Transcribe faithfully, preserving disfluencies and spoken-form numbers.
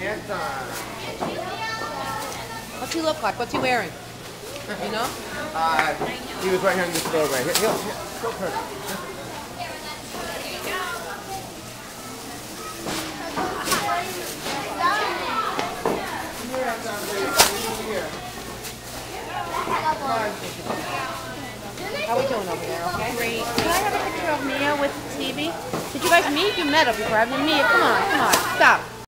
What's he look like? What's he wearing? You know? Uh, he was right here in this doorway. He'll, he'll, he'll turn. How we doing over there, okay? Great. Can I have a picture of Mia with Stevi? Did you guys meet? You met her before. I mean, Mia, come on, come on. Stop.